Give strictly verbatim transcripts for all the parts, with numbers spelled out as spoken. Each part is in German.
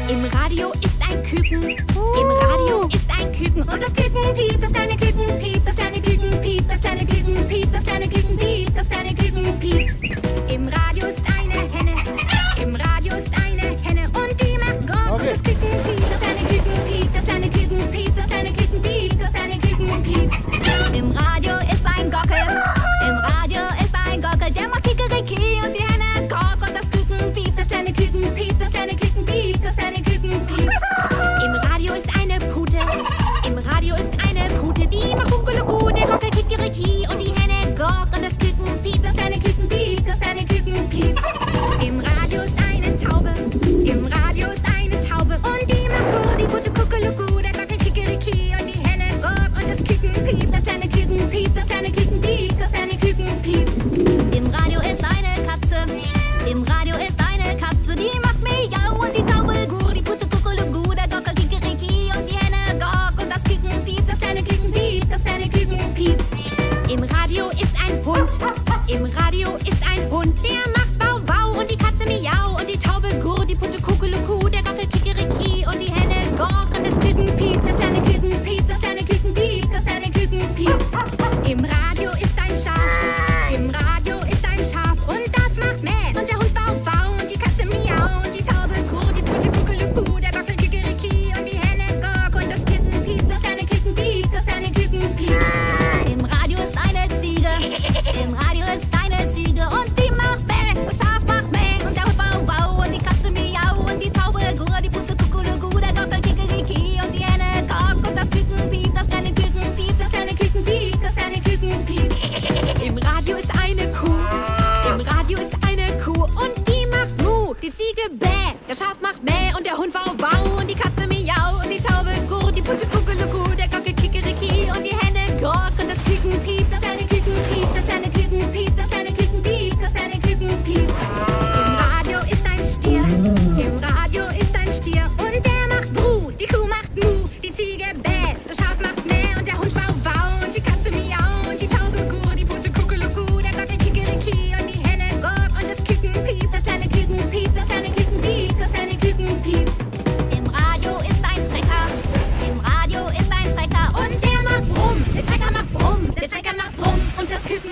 Im Radio ist ein Küken, im Radio ist ein Küken. Und das Küken piept, das kleine Küken piept, das kleine Küken piept, das kleine Küken piept, das kleine Küken piept, das kleine Küken piept. Im Radio ist eine Henne, im Radio ist eine Henne und die macht Gong. Und das Küken piept, das kleine Küken piept, das kleine Küken piept, das kleine Küken piept, das kleine Küken piept. Im Radio ist ein Gockel, im Radio ist ein Gockel, der macht Kikeriki und die Henne Gong. Und das Küken piept, das kleine Küken piept, das kleine Küken piept, das kleine Küken piept. Im Radio ist eine Pute, im Radio ist eine Pute, die macht Kuckelucku, der Gockel Kikeriki und die Henne Gong. Und das Küken piept, das kleine Küken piept, das kleine Küken piept. Im Radio ist eine Taube, im Radio ist eine Taube und die macht Gur, die Pute Kuckelucku, der Gockel Kikeriki und die Henne Gong. Und das Küken piept, das kleine Küken piept, das kleine Küken piept, das kleine Küken piept. Im Radio ist eine Katze, im Radio ist eine Katze, die macht Miau und die Taube Gur, die Pute Kuckelucku, der Gockel Kikeriki und die Henne Gong. Und das Küken piept, das kleine Küken piept, das kleine Küken piept. Im Radio ist ein Hund, im Radio ist ein Hund, der macht Bau Bau und die Katze Miau und die Taube Gur, die Pute Kuckelucku, der Gockel Kikeriki und die Henne Gong. Und das Küken piept, das kleine Küken piept, das kleine Küken piept, das kleine Küken piept. Im Radio ist ein Schaf, im Radio ist ein Schaf und das macht Mäh und der Hund Bau Bau und die Katze Miau und die Taube Gur, die Pute Kuckelucku, der Gockel Kikeriki und die Henne Gong. Und das Küken piept, das kleine Küken piept, das kleine Küken piept. Im Radio ist eine Ziege, im Radio ist eine Ziege und die macht Mäh und Schaf macht Mäh und der Hund Bau Bau und die Katze Miau und die Taube Gur, die Pute Kuckelucku, der Gockel Kikeriki und die Henne Gong. Und das Küken piept, das kleine Küken piept, das kleine Küken piept, das kleine Küken piept. Im Radio ist eine Kuh, im Radio ist eine Kuh und die macht Mu, die Ziege Bäh, der Schaf macht Mäh und der Hund Wau Wau und die Katze Miau und die Taube Gur, die Pute Kuckelucku, der Gockel Kikeriki und die Henne Gong. Und das Küken piept, das kleine Küken piept, das kleine Küken piept, das kleine Küken piept, das kleine Küken piept. Im Radio ist ein Stier, im Radio ist ein Stier und der macht Bru, die Kuh macht Mu, die Ziege Bäh, das Schaf macht Mäh und der Hund Wau Wau und die Katze Miau und die Taube Gur, die Pute Kuckelucku, der Gockel Kikeriki und die Henne Gong. Und das Küken piept, das kleine Küken piept, das kleine Küken piept, das kleine Küken piept. Im Radio ist ein Trecker, im Radio ist ein Trecker und der macht Brumm, der Trecker macht Brumm, der Trecker macht Brumm und das Küken,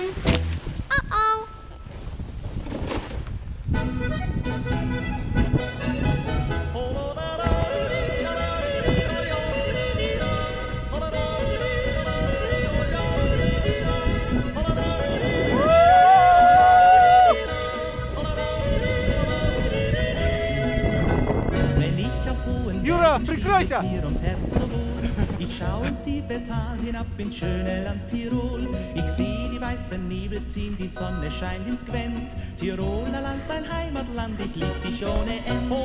oh oh. Jura, прикройся! Ich schau ins tiefe Tal hinab ins schöne Land Tirol. Ich seh die weißen Nebel ziehen, die Sonne scheint ins Gwent. Tiroler Land, mein Heimatland, ich lieb dich ohne End.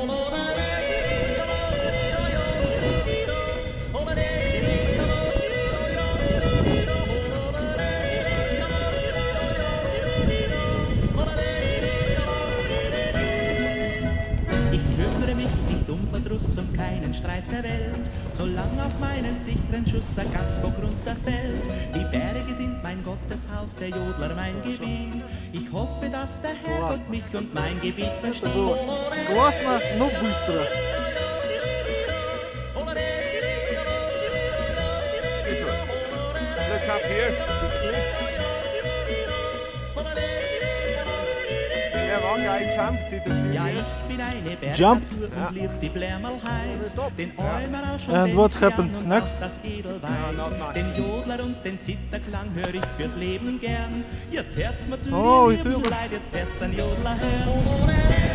Um keinen Streit der Welt, solang auf meinen sicheren Schuss ein Gasbock runterfällt. Die Berge sind mein Gotteshaus, der Jodler mein Gebiet. Ich hoffe, dass der Herrgott mich und mein Gebiet versteht. Классно, но быстро. Look up here. Ja, ich bin eine Jump. Bergnatur und lieb die Blärmerl heiß. Den Eumerausch und And den what happened Zyan und next? auch das Edelweiß. Den Jodler und den Zitterklang hör ich fürs Leben gern. Jetzt hört's mir zu, Oh, die ich lieben tue- Leid, jetzt wird's ein Jodler hören.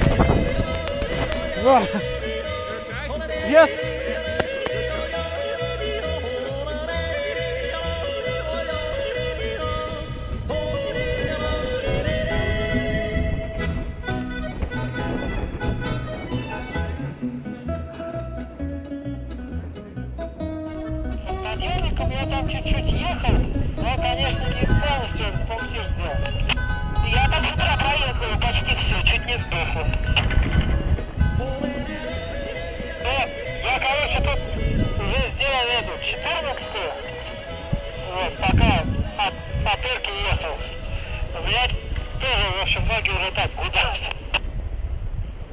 Wow. Yes! Я там чуть-чуть ехал, но, конечно, не полностью, полностью сдох. Я там с утра проехал, почти все, чуть не сдохло.